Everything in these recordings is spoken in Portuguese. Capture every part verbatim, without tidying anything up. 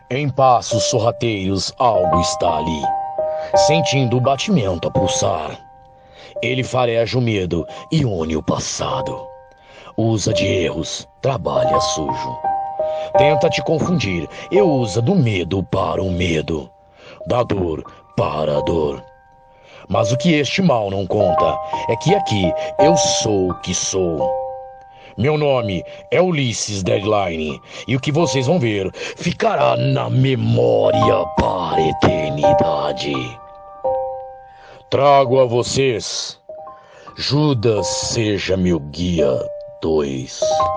Em passos sorrateiros, algo está ali, sentindo o batimento a pulsar. Ele fareja o medo e une o passado. Usa de erros, trabalha sujo. Tenta te confundir e usa do medo para o medo, da dor para a dor. Mas o que este mal não conta é que aqui eu sou o que sou. Meu nome é Ulisses Deadline e o que vocês vão ver ficará na memória para a eternidade. Trago a vocês Judas Seja Meu Guia dois.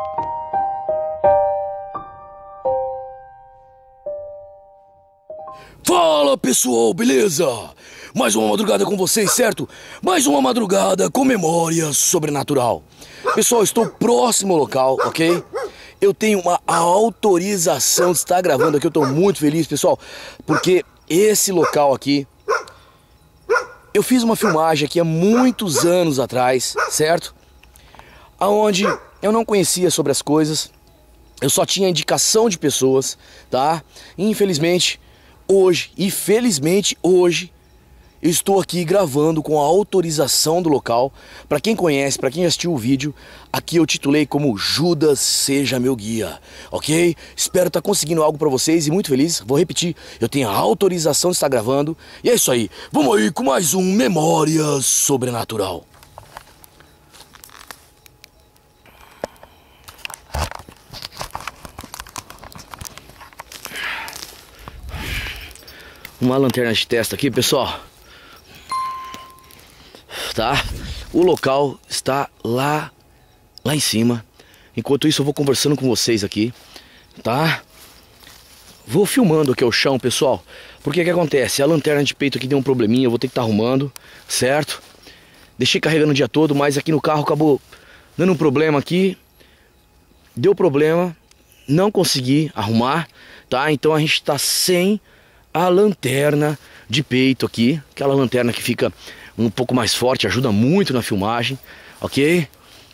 Fala pessoal, beleza? Mais uma madrugada com vocês, certo? Mais uma madrugada com memória sobrenatural. Pessoal, estou próximo ao local, ok? Eu tenho uma autorização de estar gravando aqui, eu estou muito feliz, pessoal, porque esse local aqui, eu fiz uma filmagem aqui há muitos anos atrás, certo? Aonde eu não conhecia sobre as coisas, eu só tinha indicação de pessoas, tá? E, infelizmente, hoje, e felizmente hoje, eu estou aqui gravando com a autorização do local. Para quem conhece, para quem assistiu o vídeo, aqui eu titulei como Judas Seja Meu Guia, ok? Espero estar conseguindo algo para vocês e muito feliz. Vou repetir, eu tenho a autorização de estar gravando. E é isso aí, vamos aí com mais um Memória Sobrenatural. Uma lanterna de testa aqui, pessoal. Tá? O local está lá, lá em cima. Enquanto isso eu vou conversando com vocês aqui, tá? Vou filmando aqui o chão, pessoal. Porque o que acontece? A lanterna de peito aqui deu um probleminha, eu vou ter que estar arrumando, certo? Deixei carregando o dia todo, mas aqui no carro acabou dando um problema aqui. Deu problema, não consegui arrumar, tá? Então a gente tá sem a lanterna de peito aqui, aquela lanterna que fica um pouco mais forte, ajuda muito na filmagem, ok?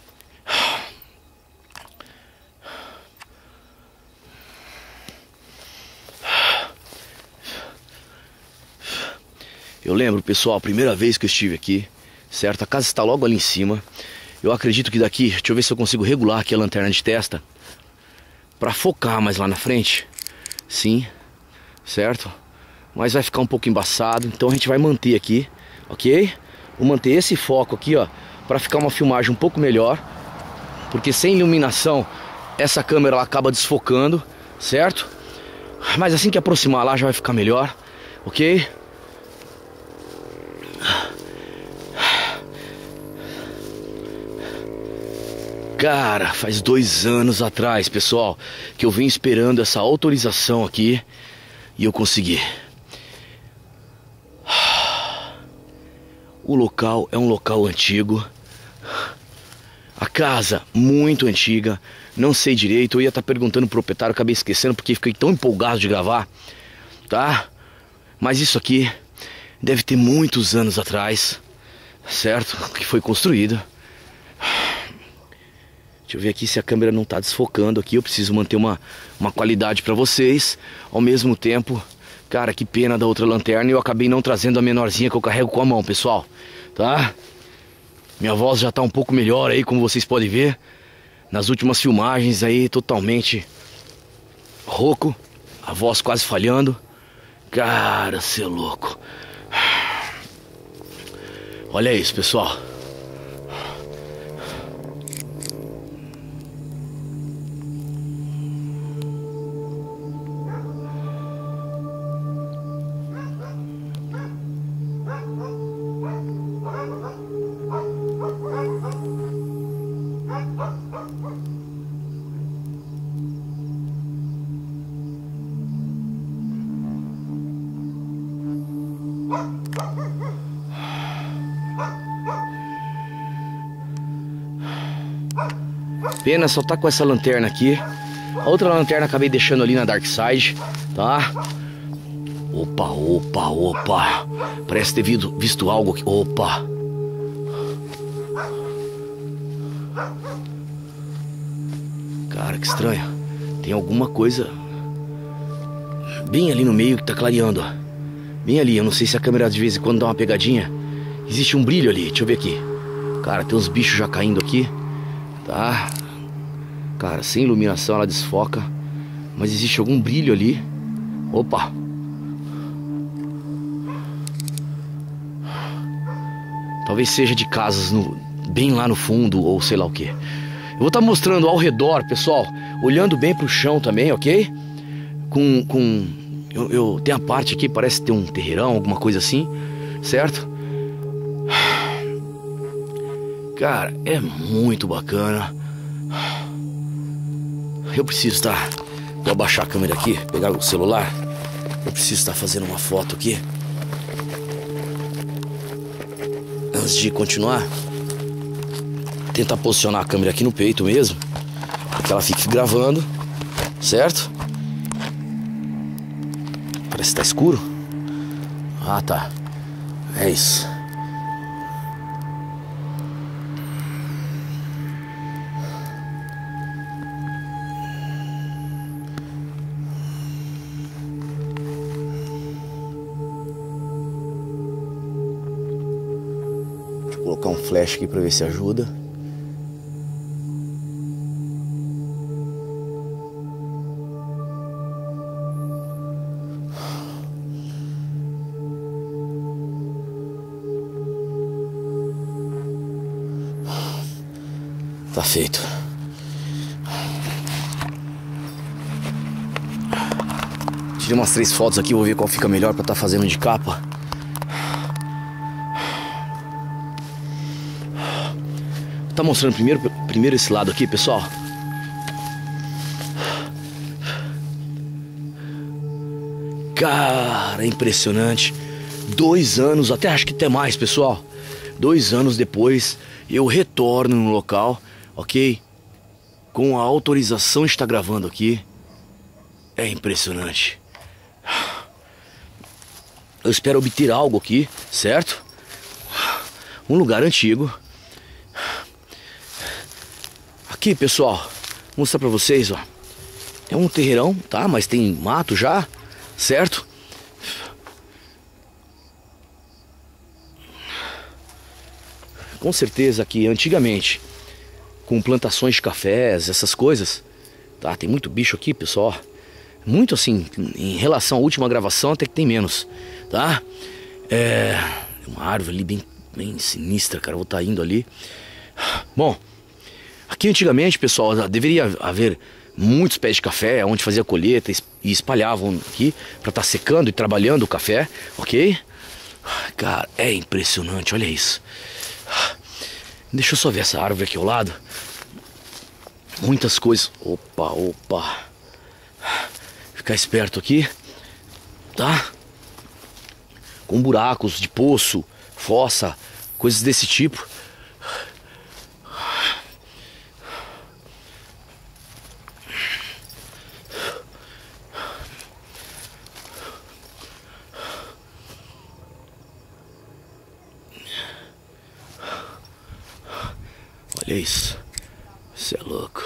Eu lembro, pessoal, a primeira vez que eu estive aqui, certo? A casa está logo ali em cima. Eu acredito que daqui, deixa eu ver se eu consigo regular aqui a lanterna de testa para focar mais lá na frente. Sim, certo? Mas vai ficar um pouco embaçado, então a gente vai manter aqui, ok? Vou manter esse foco aqui, ó, para ficar uma filmagem um pouco melhor, porque sem iluminação essa câmera ela acaba desfocando, certo? Mas assim que aproximar lá já vai ficar melhor, ok? Cara, faz dois anos atrás, pessoal, que eu vim esperando essa autorização aqui e eu consegui. O local é um local antigo. A casa muito antiga. Não sei direito, eu ia estar perguntando pro proprietário, acabei esquecendo porque fiquei tão empolgado de gravar, tá? Mas isso aqui deve ter muitos anos atrás, certo? Que foi construído. Deixa eu ver aqui se a câmera não tá desfocando aqui. Eu preciso manter uma, uma qualidade para vocês. Ao mesmo tempo, cara, que pena da outra lanterna. E eu acabei não trazendo a menorzinha que eu carrego com a mão, pessoal. Tá? Minha voz já tá um pouco melhor aí, como vocês podem ver. Nas últimas filmagens aí, totalmente rouco. A voz quase falhando. Cara, cê é louco. Olha isso, pessoal. Pena só tá com essa lanterna aqui. A outra lanterna acabei deixando ali na Dark Side, tá? Opa, opa, opa. Parece ter visto, visto algo aqui. Opa. Cara, que estranho. Tem alguma coisa Bem ali no meio que tá clareando, ó. Bem ali, eu não sei se a câmera de vez em quando dá uma pegadinha. Existe um brilho ali, deixa eu ver aqui. Cara, tem uns bichos já caindo aqui. Tá? Cara, sem iluminação ela desfoca. Mas existe algum brilho ali. Opa! Talvez seja de casas no, bem lá no fundo, ou sei lá o que. Eu vou estar mostrando ao redor, pessoal, olhando bem pro chão também, ok? Com... com eu, eu tenho a parte aqui, parece ter um terreirão, alguma coisa assim, certo? Cara, é muito bacana. Eu preciso estar... Vou abaixar a câmera aqui, pegar o celular. Eu preciso estar fazendo uma foto aqui. Antes de continuar, tentar posicionar a câmera aqui no peito mesmo, para que ela fique gravando, certo? Parece que tá escuro. Ah, tá. É isso. Vou colocar um flash aqui para ver se ajuda. Tá feito. Tirei umas três fotos aqui, vou ver qual fica melhor para estar fazendo de capa. Tá mostrando primeiro, primeiro esse lado aqui, pessoal. Cara, é impressionante. Dois anos, até acho que até mais, pessoal. Dois anos depois, eu retorno no local, ok? Com a autorização de estar gravando aqui. É impressionante. Eu espero obter algo aqui, certo? Um lugar antigo. Aqui, pessoal, vou mostrar pra vocês, ó. É um terreirão, tá? Mas tem mato já, certo? Com certeza que antigamente, com plantações de cafés, essas coisas, tá? Tem muito bicho aqui, pessoal. Muito assim, em relação à última gravação, até que tem menos, tá? É uma árvore ali bem, bem sinistra, cara. Eu vou estar indo ali. Bom, aqui antigamente, pessoal, deveria haver muitos pés de café, onde fazia colheita e espalhavam aqui para estar secando e trabalhando o café, ok? Cara, é impressionante, olha isso. Deixa eu só ver essa árvore aqui ao lado. Muitas coisas. Opa, opa. Ficar esperto aqui, tá? Com buracos de poço, fossa, coisas desse tipo. Olha isso. Você é louco.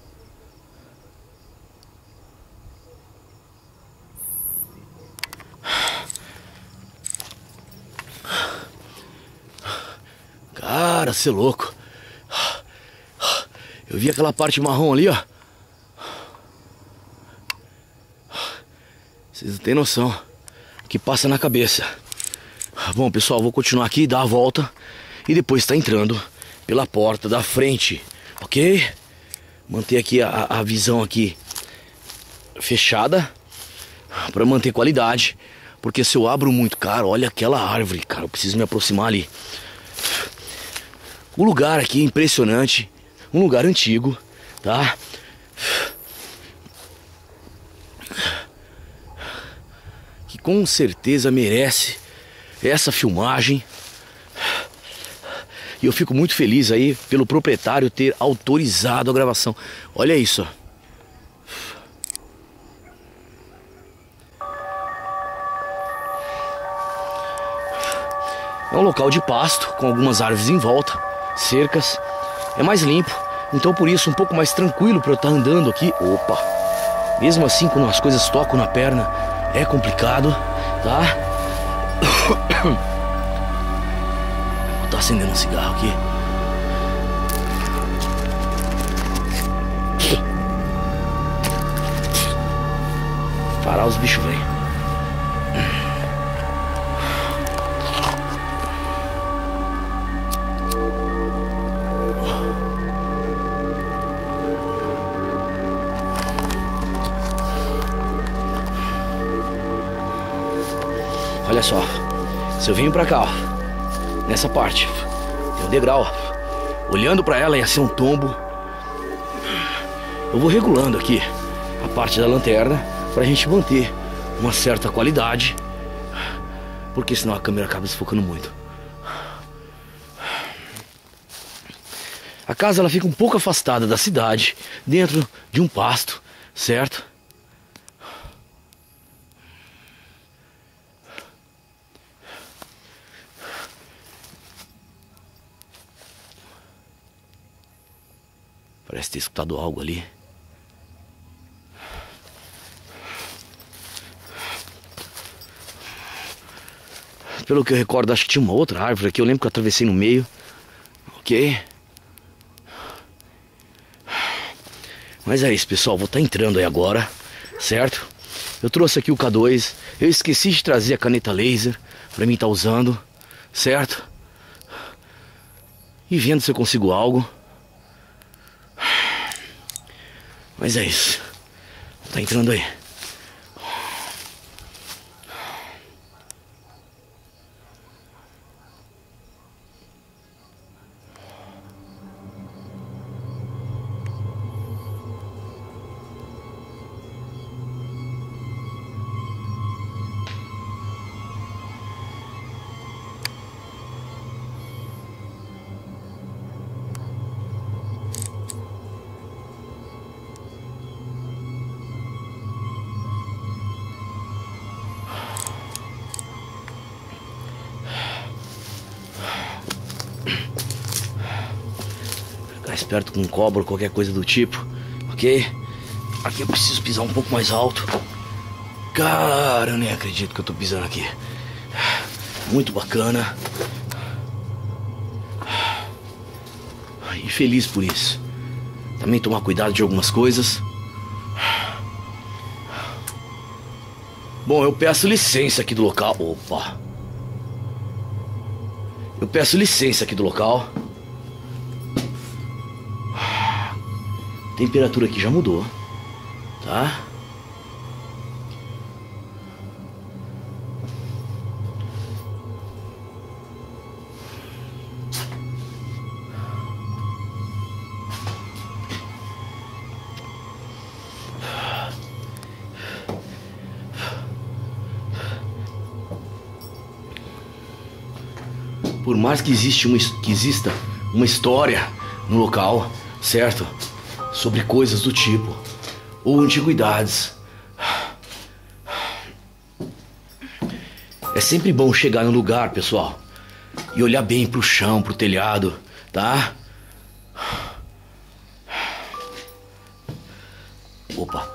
Cara, você é louco. Eu vi aquela parte marrom ali, ó. Vocês não têm noção o que passa na cabeça. Bom, pessoal, vou continuar aqui, dar a volta e depois tá entrando pela porta da frente, ok? Manter aqui a, a visão aqui fechada para manter qualidade, porque se eu abro muito, cara, olha aquela árvore, cara, eu preciso me aproximar ali. O lugar aqui é impressionante, um lugar antigo, tá? Que com certeza merece essa filmagem. E eu fico muito feliz aí pelo proprietário ter autorizado a gravação. Olha isso, ó. É um local de pasto, com algumas árvores em volta, cercas. É mais limpo, então por isso um pouco mais tranquilo para eu estar andando aqui. Opa! Mesmo assim, quando as coisas tocam na perna, É complicado, tá? Vou tá acendendo um cigarro aqui. Parar os bichos, velho. Olha só, se eu venho pra cá, ó, nessa parte, tem um degrau, ó, olhando pra ela ia ser um tombo. Eu vou regulando aqui a parte da lanterna pra gente manter uma certa qualidade, porque senão a câmera acaba desfocando muito. A casa ela fica um pouco afastada da cidade, dentro de um pasto, certo? Parece ter escutado algo ali. Pelo que eu recordo, acho que tinha uma outra árvore aqui. Eu lembro que eu atravessei no meio. Ok? Mas é isso, pessoal. Vou estar entrando aí agora, certo? Eu trouxe aqui o K dois. Eu esqueci de trazer a caneta laser pra mim estar usando, certo? E vendo se eu consigo algo. Mas é isso. Tá entrando aí. Ficar esperto com cobra ou qualquer coisa do tipo, ok? Aqui eu preciso pisar um pouco mais alto. Cara, eu nem acredito que eu tô pisando aqui. Muito bacana. E feliz por isso. Também tomar cuidado de algumas coisas. Bom, eu peço licença aqui do local. Opa! Eu peço licença aqui do local. A temperatura aqui já mudou, tá? Por mais que, existe uma, que exista uma história no local, certo? Sobre coisas do tipo, ou antiguidades, é sempre bom chegar no lugar, pessoal, e olhar bem pro chão, pro telhado, tá? Opa.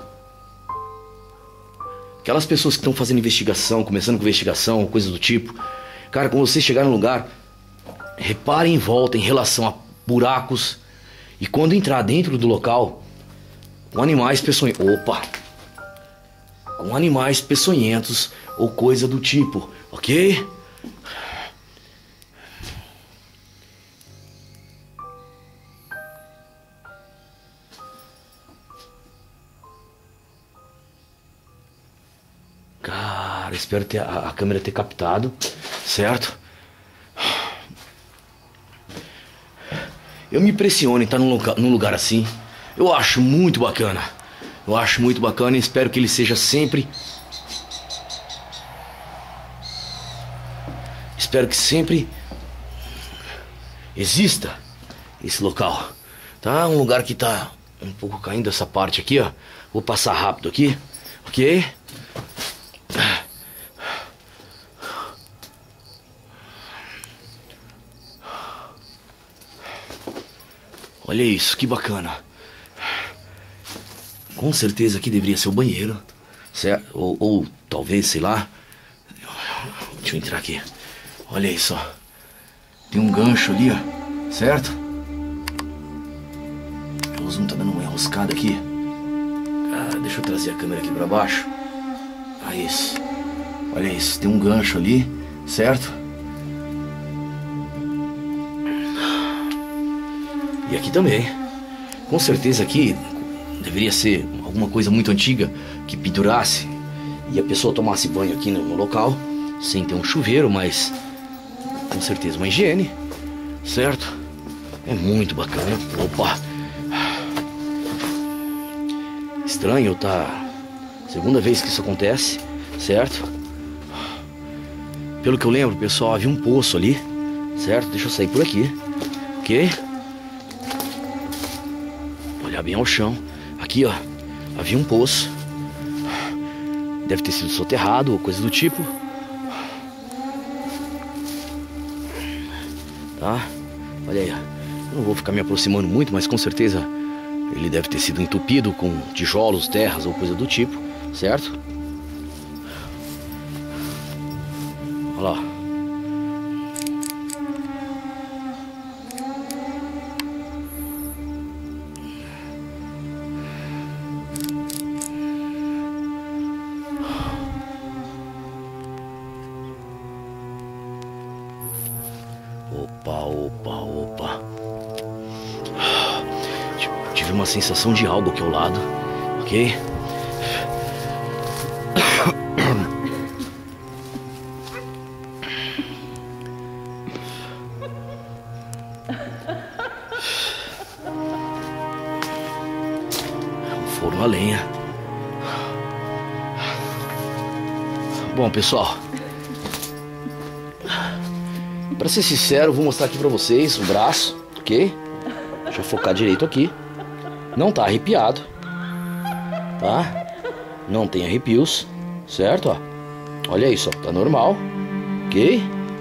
Aquelas pessoas que estão fazendo investigação, começando com investigação, coisas do tipo, cara, quando você chegar no lugar, reparem em volta em relação a buracos. E quando entrar dentro do local, com animais peçonhentos, opa, com animais peçonhentos ou coisa do tipo, ok? Cara, espero ter a, a câmera ter captado, certo? Eu me impressiono em estar num lugar, num lugar assim. Eu acho muito bacana. Eu acho muito bacana e espero que ele seja sempre... Espero que sempre exista esse local. Tá? Um lugar que tá um pouco caindo essa parte aqui, ó. Vou passar rápido aqui, ok? Olha isso, que bacana. Com certeza aqui deveria ser o banheiro, certo? Ou, ou talvez, sei lá. Deixa eu entrar aqui. Olha isso, ó. Tem um gancho ali, ó. Certo? O zoom tá dando uma enroscada aqui. Ah, deixa eu trazer a câmera aqui pra baixo. Ah, isso. Olha isso, tem um gancho ali, certo? E aqui também. Com certeza aqui deveria ser alguma coisa muito antiga que pendurasse e a pessoa tomasse banho aqui no local, sem ter um chuveiro, mas com certeza uma higiene, certo? É muito bacana. Opa! Estranho, tá? Segunda vez que isso acontece, certo? Pelo que eu lembro, pessoal, havia um poço ali, certo? Deixa eu sair por aqui, ok? Olhar bem ao chão. Aqui, ó, havia um poço. Deve ter sido soterrado ou coisa do tipo. Tá? Olha aí, ó. Eu não vou ficar me aproximando muito, mas com certeza ele deve ter sido entupido com tijolos, terras ou coisa do tipo, certo? Olha lá. Opa, opa, opa. Tive uma sensação de algo aqui ao lado, ok? Um forno a lenha. Bom, pessoal, pra ser sincero, vou mostrar aqui pra vocês o braço, ok? Deixa eu focar direito aqui. Não tá arrepiado, tá? Não tem arrepios, certo? Ó. Olha isso, ó. Tá normal, ok?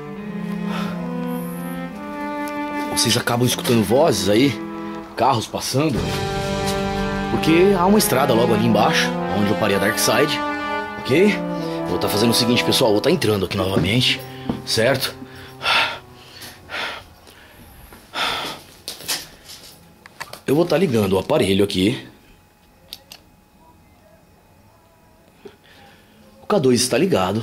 Vocês acabam escutando vozes aí, carros passando, porque há uma estrada logo ali embaixo, onde eu parei a Dark Side, ok? Vou estar fazendo o seguinte, pessoal, vou estar entrando aqui novamente, certo? Eu vou estar ligando o aparelho aqui. O K dois está ligado.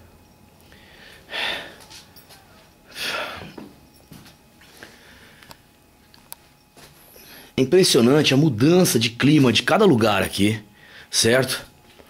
É impressionante a mudança de clima de cada lugar aqui, certo?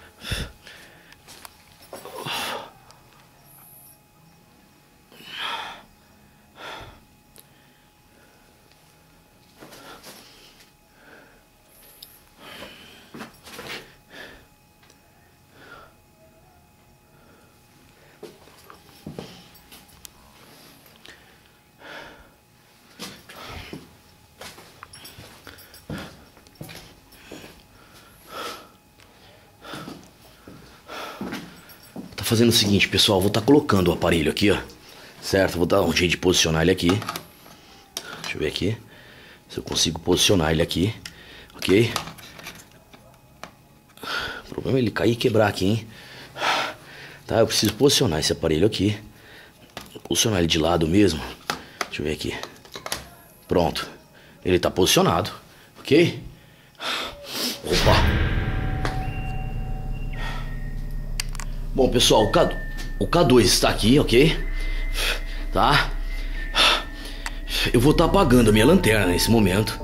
Tá fazendo o seguinte, pessoal, vou estar colocando o aparelho aqui, ó, certo? Vou dar um jeito de posicionar ele aqui. Deixa eu ver aqui se eu consigo posicionar ele aqui, ok? O problema é ele cair e quebrar aqui, hein? Tá, eu preciso posicionar esse aparelho aqui. Vou posicionar ele de lado mesmo. Deixa eu ver aqui. Pronto. Ele tá posicionado, ok? Opa! Bom, pessoal, o, K, o K dois está aqui, ok? Tá? Eu vou estar apagando a minha lanterna nesse momento.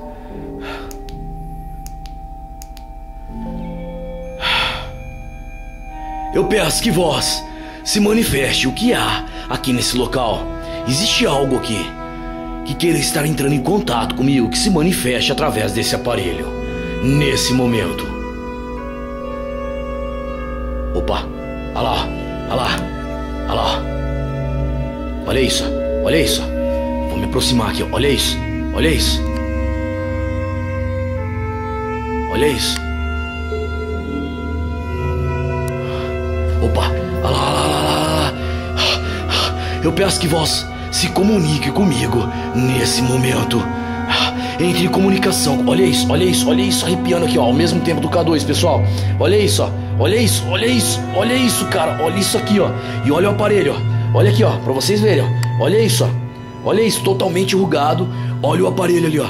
Eu peço que vós se manifeste o que há aqui nesse local. Existe algo aqui que queira estar entrando em contato comigo, que se manifeste através desse aparelho, nesse momento. Opa! Olha lá, olha lá, olha lá. Olha isso, olha isso. Vou me aproximar aqui, olha isso, olha isso. Olha isso. Opa, olha lá, olha lá, olha lá. Eu peço que vós se comunique comigo nesse momento. Entre em comunicação. Olha isso, olha isso, olha isso arrepiando aqui, ó, ao mesmo tempo do K dois, pessoal. Olha isso, ó. Olha isso, olha isso, olha isso, cara. Olha isso aqui, ó. E olha o aparelho, ó. Olha aqui, ó, pra vocês verem, ó. Olha isso, ó. Olha isso, totalmente enrugado. Olha o aparelho ali, ó.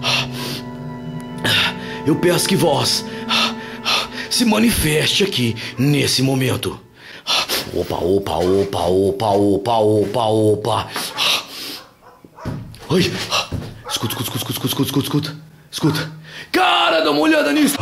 Eu peço que vós se manifeste aqui nesse momento. Opa, opa, opa, opa, opa, opa, opa. Oi. Escuta, escuta, escuta, escuta, escuta, escuta, escuta. Escuta. Cara, dá uma olhada nisso.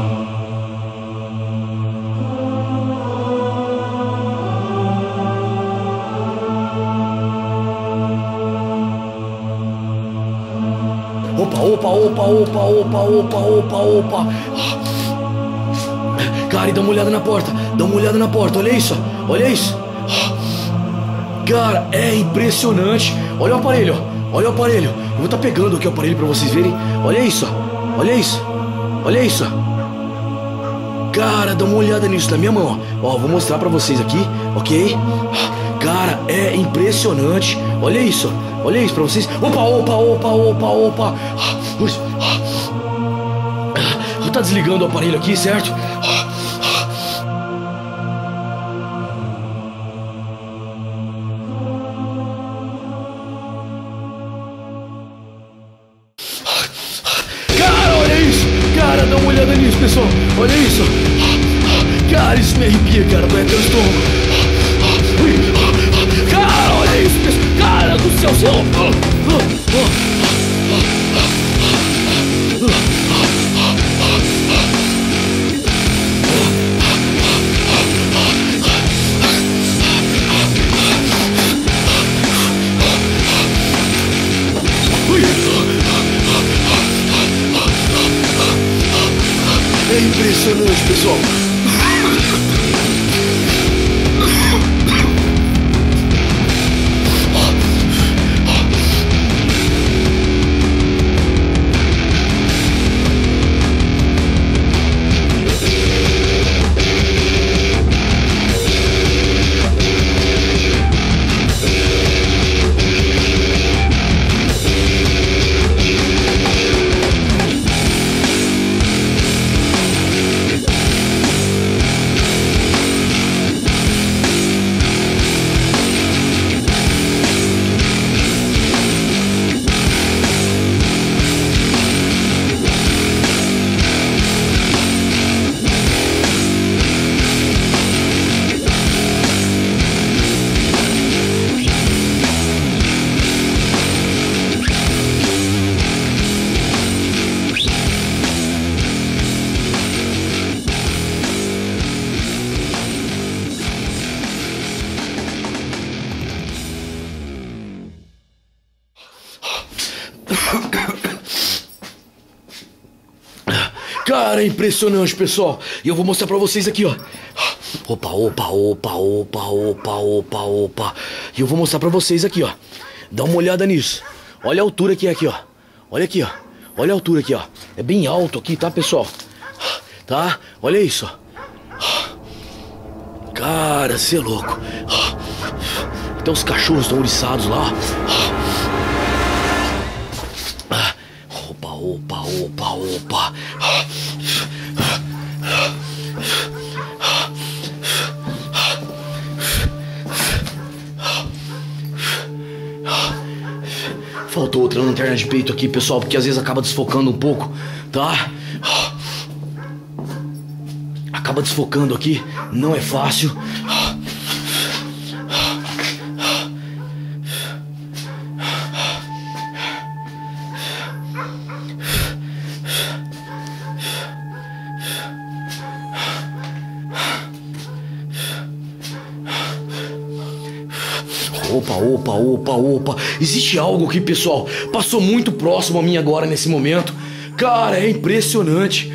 Opa, opa, opa, opa, opa, opa, opa, opa. Cara, e dá uma olhada na porta. Dá uma olhada na porta, olha isso. Olha isso. Cara, é impressionante. Olha o aparelho, ó. Olha o aparelho. Eu vou estar pegando aqui o aparelho pra vocês verem. Olha isso, ó. Olha isso. Olha isso. Cara, dá uma olhada nisso na minha mão, ó. Ó, vou mostrar pra vocês aqui, ok? Cara, é impressionante. Olha isso, olha isso pra vocês. Opa, opa, opa, opa, opa. Vou tá desligando o aparelho aqui, certo? Cara, olha isso. Cara, dá uma olhada nisso, pessoal. Olha isso. Cara, isso me arrepia, cara. Vai até o estômago. Cara, olha isso, pessoal. Cara do céu, céu. É impressionante, pessoal. Cara, é impressionante, pessoal. E eu vou mostrar pra vocês aqui, ó. Opa, opa, opa, opa, opa, opa, opa. E eu vou mostrar pra vocês aqui, ó. Dá uma olhada nisso. Olha a altura que é aqui, ó. Olha aqui, ó. Olha a altura aqui, ó. É bem alto aqui, tá, pessoal? Tá? Olha isso, ó. Cara, cê é louco. Até os cachorros estão ouriçados lá. Opa, opa, opa, opa. Faltou outra lanterna de peito aqui, pessoal, porque às vezes acaba desfocando um pouco, tá? Acaba desfocando aqui, não é fácil. Opa, opa, opa, opa. Existe algo aqui, pessoal. Passou muito próximo a mim agora, nesse momento. Cara, é impressionante.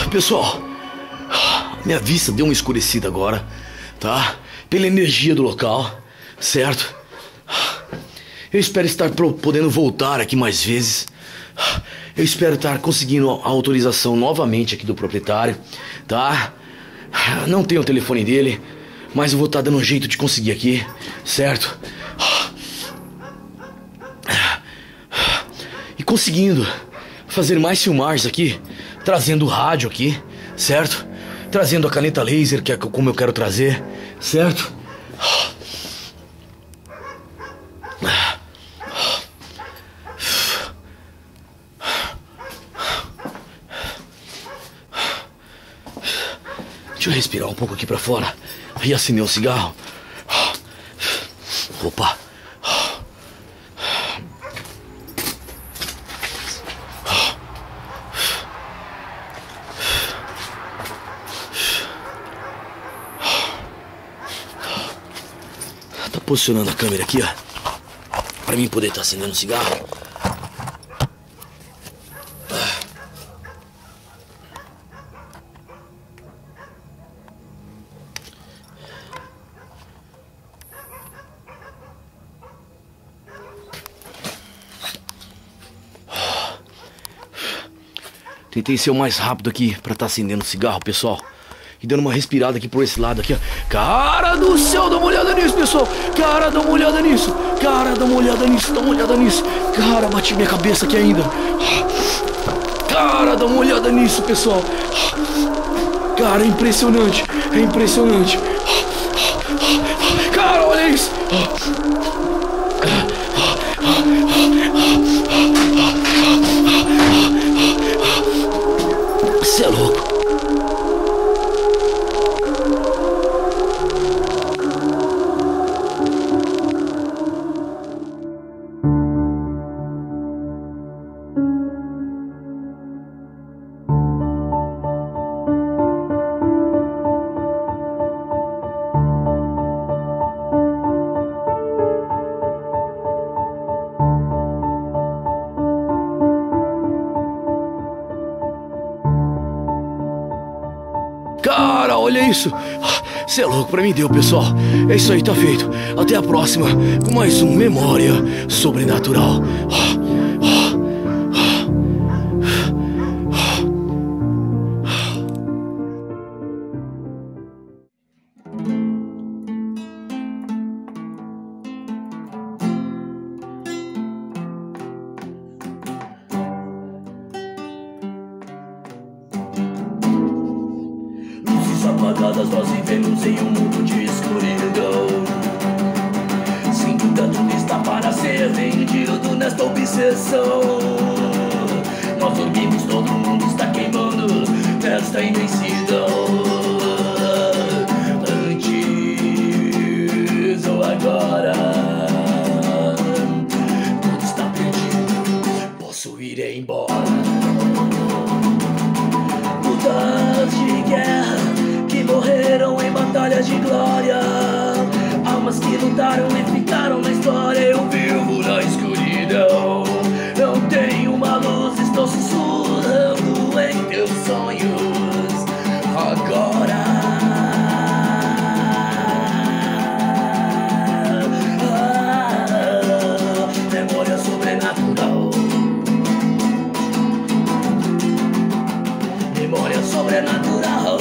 Pessoal, minha vista deu uma escurecida agora, tá? Pela energia do local, certo? Eu espero estar podendo voltar aqui mais vezes. Eu espero estar conseguindo a autorização novamente aqui do proprietário, tá? Não tenho o telefone dele, mas eu vou estar dando um jeito de conseguir aqui, certo? E conseguindo fazer mais filmagens aqui, trazendo o rádio aqui, certo? Trazendo a caneta laser, que é como eu quero trazer, certo? Deixa eu respirar um pouco aqui pra fora e acender um cigarro. Opa. Tá posicionando a câmera aqui, ó, pra mim poder estar acendendo um cigarro. Tentei ser o mais rápido aqui pra estar acendendo o cigarro, pessoal. E dando uma respirada aqui por esse lado aqui, ó. Cara do céu, dá uma olhada nisso, pessoal. Cara, dá uma olhada nisso. Cara, dá uma olhada nisso, dá uma olhada nisso. Cara, bati minha cabeça aqui ainda. Cara, dá uma olhada nisso, pessoal. Cara, é impressionante. É impressionante. Cara, olha isso. Você é louco. Cara, olha isso. Você é louco, pra mim deu, pessoal. É isso aí, tá feito. Até a próxima com mais um Memória Sobrenatural. Apagadas, nós vivemos em um mundo de escuridão. Sem dúvida tudo está para ser vendido nesta obsessão. Nós dormimos, todo mundo está queimando nesta imensidão. Antes ou agora, tudo está perdido, posso ir embora. Lutas de guerra que morreram em batalhas de glória, almas que lutaram e ficaram na história. Eu vivo na escuridão, não tenho uma luz, estou sussurrando em teus sonhos agora. Ah, memória sobrenatural, memória sobrenatural.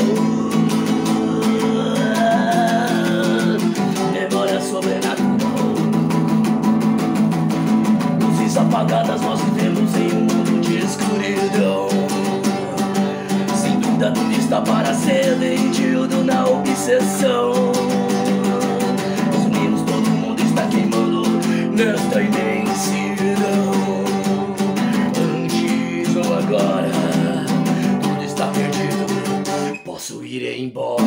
Apagadas, nós vivemos em um mundo de escuridão. Sem dúvida tudo está para ser vendido na obsessão. Os meninos, todo mundo está queimando nesta imensidão. Antes ou agora, tudo está perdido, posso ir embora.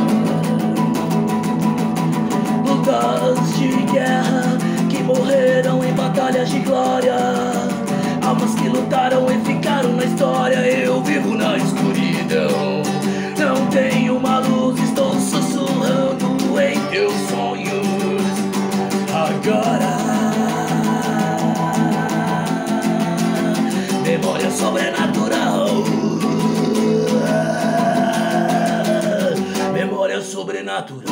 Lutas de guerra que morreram em batalhas de glória, almas que lutaram e ficaram na história. Eu vivo na escuridão, não tenho uma luz, estou sussurrando em teus sonhos agora. Memória sobrenatural. sobrenatural.